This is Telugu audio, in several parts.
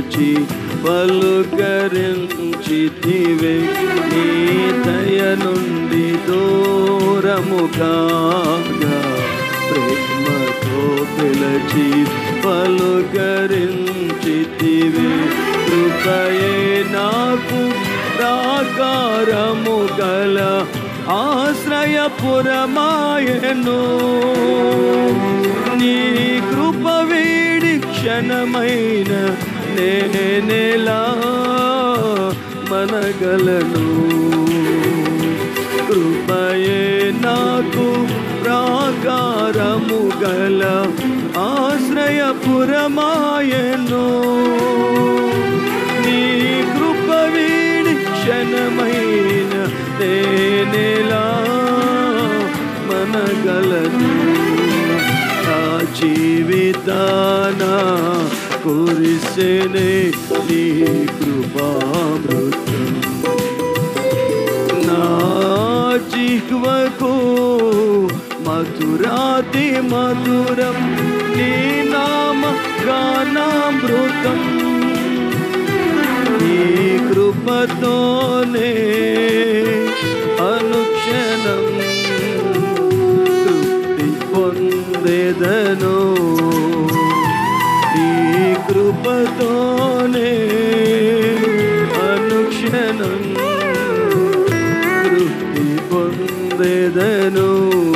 పిలిచి పలుకరించితివే. నీ దయ నుండి దూరముగా ప్రేమతో పిలిచి పలుకరించితివే. కృపయే నాకు ప్రాకారము గల ఆశ్రయపురమాయెను. నీ కృప వీడి క్షణమైన నేనెలా మనగలను. కృపయే నాకు ప్రాకారము గల ఆశ్రయపురమాయెను. నీ కృప వీడి క్షణమైన నేనెలా మనగలను. నా జీవితాన కురిసెనే నీ కృపామృతం. నా జిహ్వకు మధురాతి మధురం నీ నామ గానామృతం. నీ కృపతోనే అనుక్షణం తృప్తి పొందేదను. నీ కృపతోనే అనుక్షణం తృప్తి పొందేదను.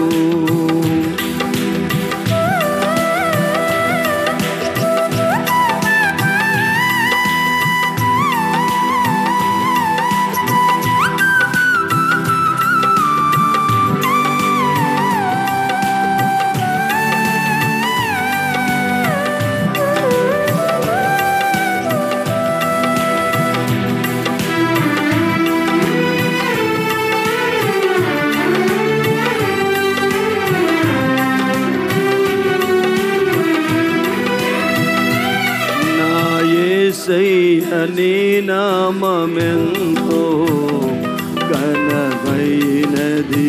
నీ నామమెంతో ఘనమైనది,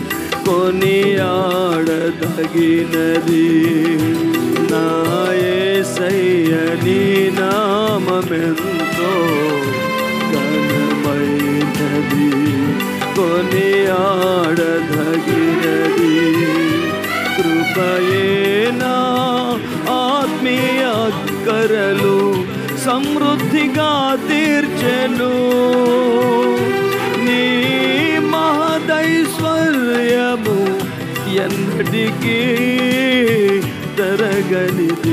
కొనియాడదగినది. నా యేసయ్య నీ నామమెంతో ఘనమైనది, కొనియాడదగినది. కృపయే నా ఆత్మీయ అక్కరలు సమృద్ధిగా తీర్చెను. నీ మహదైశ్వర్యము ఎన్నటికీ తరగనిది.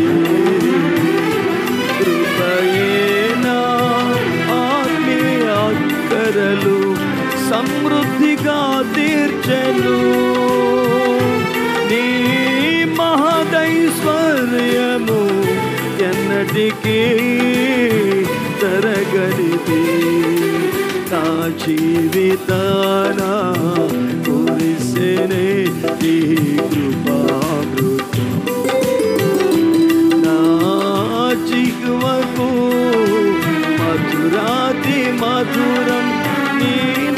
కృపయే నా ఆత్మీయ అక్కరలు సమృద్ధిగా తీర్చెను. నీ మహదైశ్వర్యము ఎన్నటికీ తరగనిది. నా జీవితాన కురిసెనే నీ కృపామృతం. నా జిహ్వకు మధురాతి మధురం నీ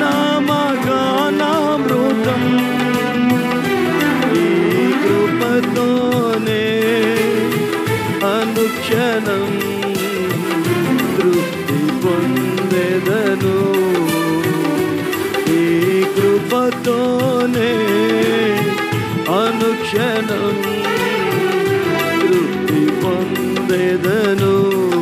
నామగానామృతం. నీ కృపతోనే అనుక్షణం తృప్తి పొందేదను. ఈ కృపతోనే అనుక్షణం తృప్తి పొందేదను.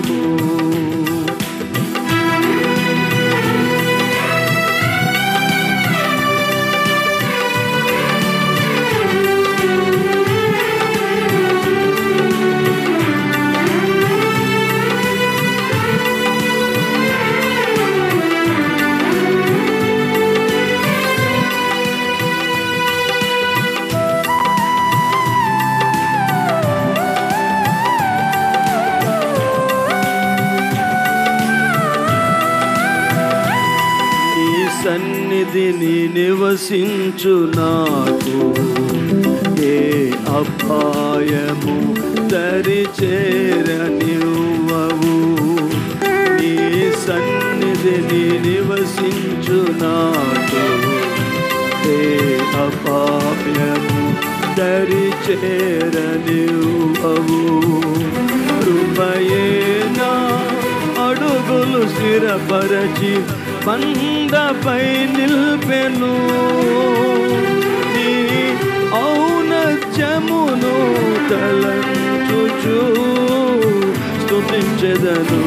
సన్నిధిని నివసించు నాకు ఏ అపాయము దరి చేరనివ్వవు. నీ సన్నిధిని నివసించు నాకు ఏ అపాయము దరి చేరనివ్వవు. కృపయే నా అడుగులు స్థిరపరచి బండపై నిల్పెను. నీ ఔన్నత్యమును తలంచుచు స్తుతించెదను.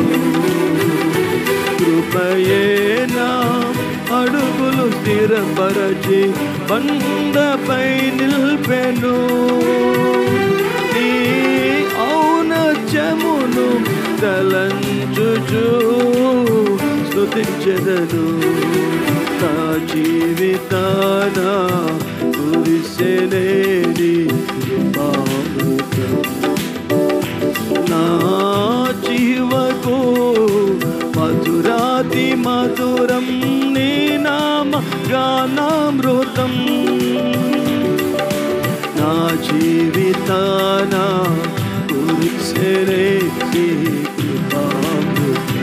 కృపయేనా అడుగులు స్థిరపరచి బండపై నిల్పెను. నీ ఔన్నత్యమును తలంచుచు స్తుతించెదను. నా జీవితాన కురిసెనే నీ కృపామృతం. నా జీవకు మధురాతి మధురం నీ నామ గానామృతం. నా జీవితాన కురిసెనే నీ కృపామృతం.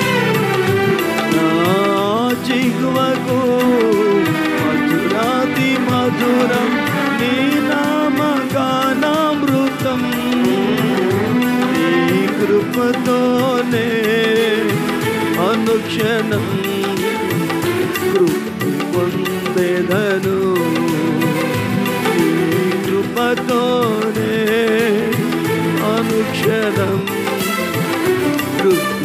నా జీవకు మధురాతి మధురం నీ నామ గానామృతం. నీ కృపతోనే అనుక్షణం కృప పొందెదను. నీ కృపతోనే అనుక్షణం కృప